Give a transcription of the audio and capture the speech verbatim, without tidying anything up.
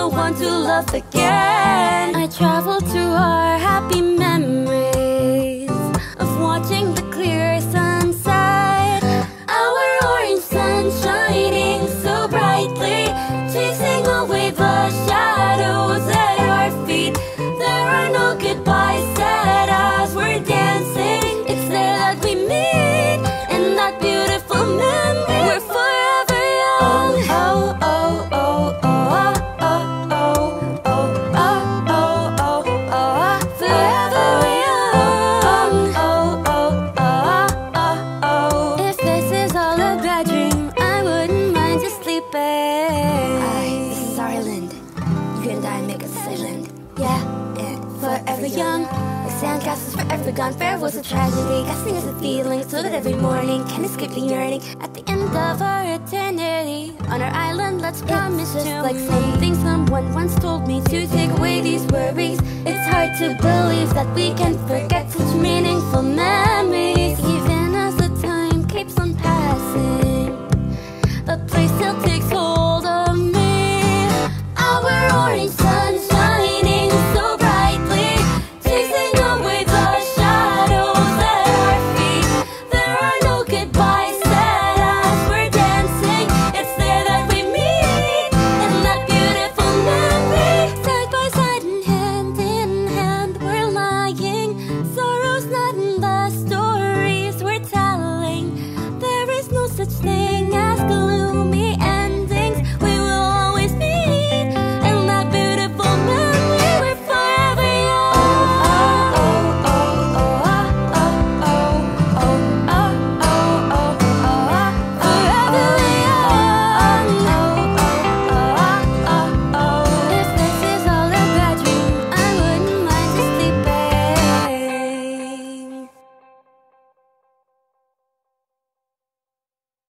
no one to love again. I travel through our happy memories of watching the clear sunset, our orange sun shining so brightly, chasing away the shadows at our feet. There are no goodbyes said as we're dancing. It's there that we meet in that beautiful memory. We're forever young. Oh, oh, oh, oh, oh, oh, oh, oh, oh, oh, oh, oh, forever young. Oh, oh, oh, oh, oh. If this is all a bad dream, I wouldn't mind just sleeping. Hi, this is our island. You and I make a island. Yeah, And forever young. Like sandcastles forever gone. Fair was a tragedy. Casting is a feeling, so that every morning can escape the yearning. At the end of our eternity, on our island, let's promise just to like me. something someone once told me to take away these worries. It's hard to believe that we can forget such meaningful memories. Even